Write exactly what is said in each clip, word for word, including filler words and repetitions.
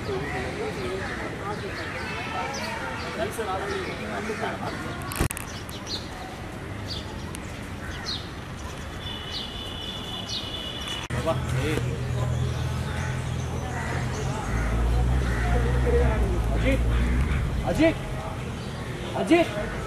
अजय अजय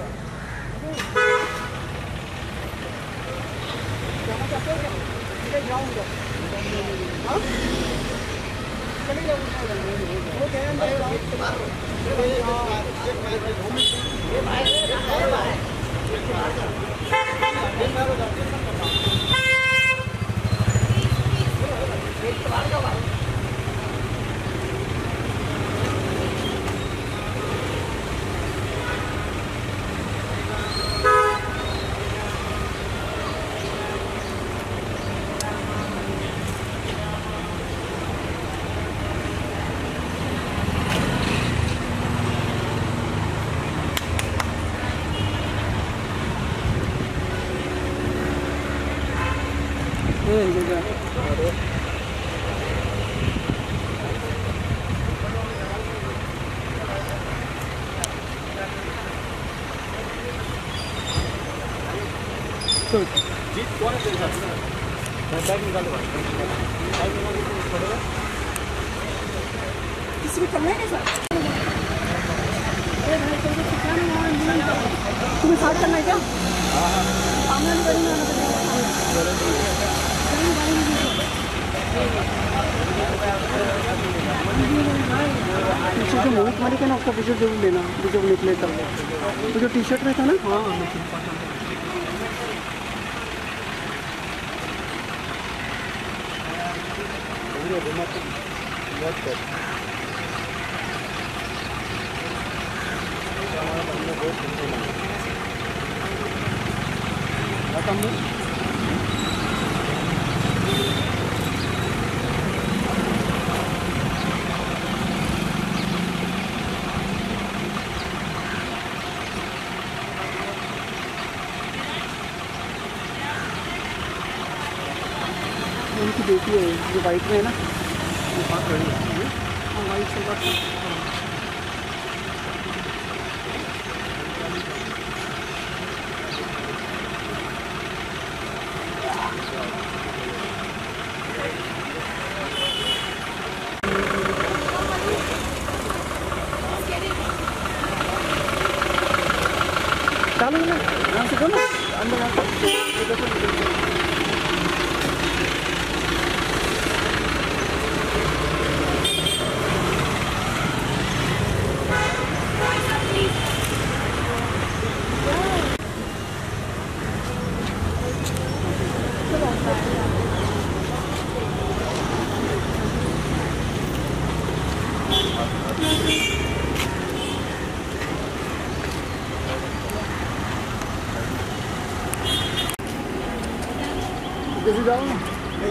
जीत कौन है तेरे साथ? बैग निकाल दो, बैग निकाल दो, पड़ेगा किसी भी करना है क्या सर? तुम्हें साथ करना है क्या? हाँ हाँ सामने नहीं करेंगे जो मूवी मालिक है ना उसका विजुअल जरूर लेना जब निकले तब। तो जो टी शर्ट में था ना हाँ उनकी बेटी है जो वाइट में है ना हाँ वाइट से बात चालू ना यहाँ से ना अंदर कैसे जाओ ना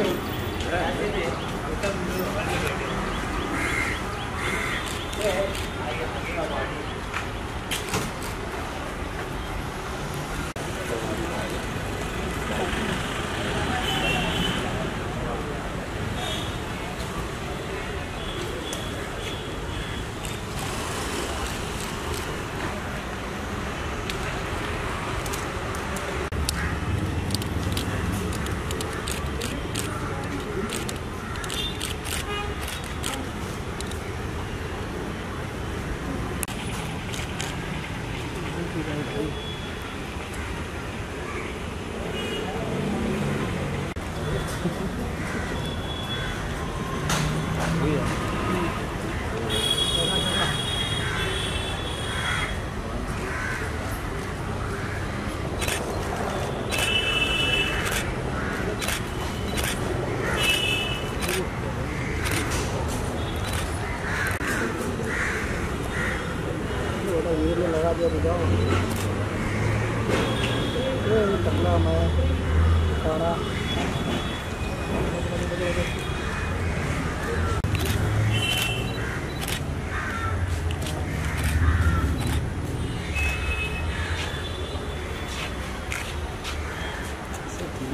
लगा दिया जाओ टकला मैं खाना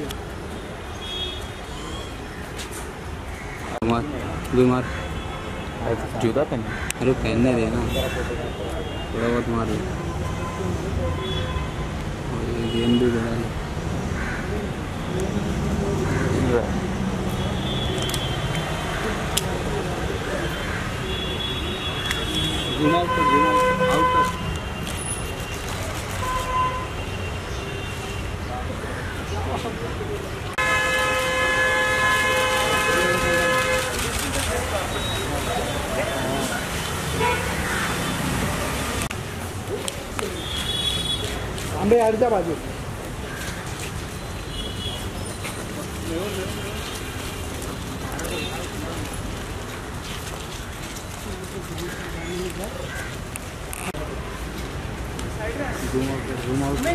बीमार जूता पहन अरे पहनने देना थोड़ा बहुत मार लो गेम भी बना है जूम आउट कर जूम आउट कर आंबे आडच्या बाजू जूम आउट कर जूम आउट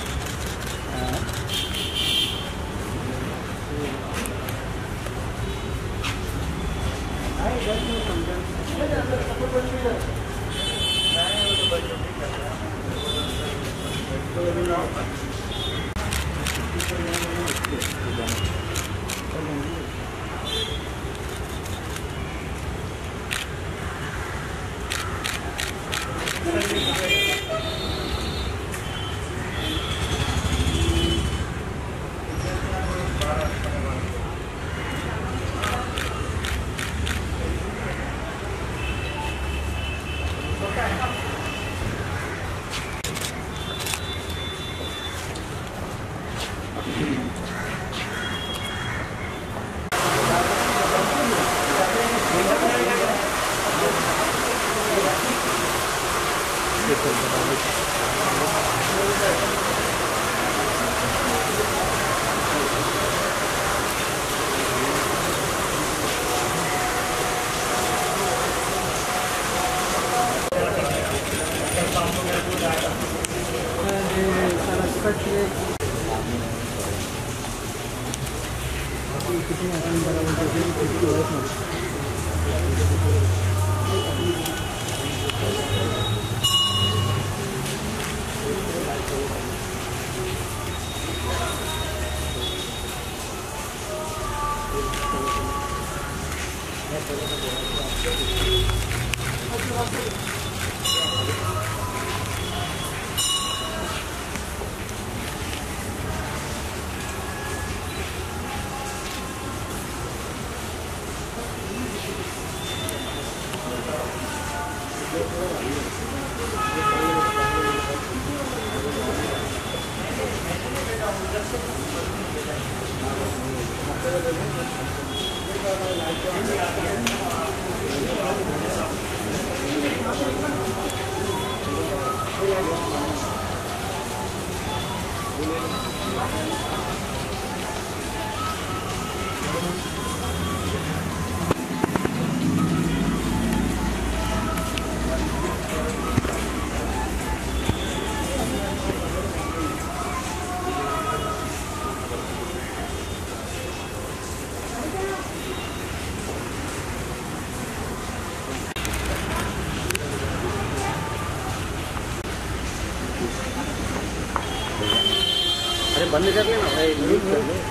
बंद कर लेना भाई म्यूट कर ले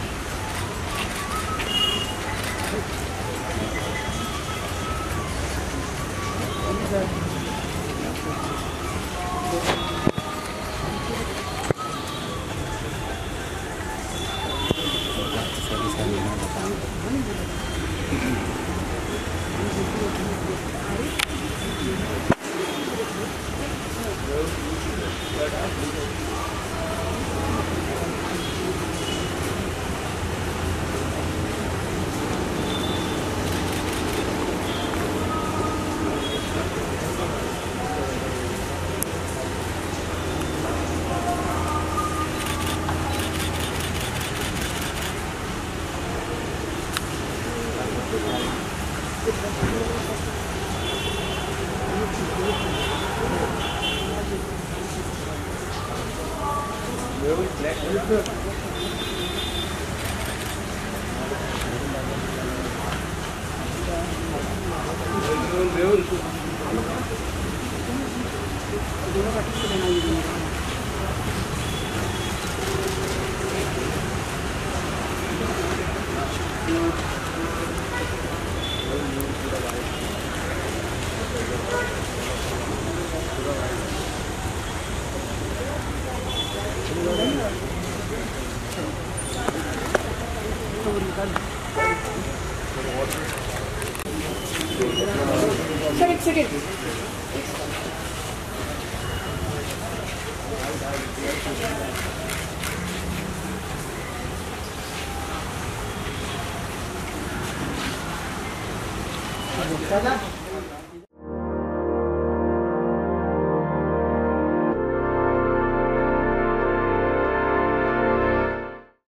तो वो निकाल सर एक सेकेंड दादा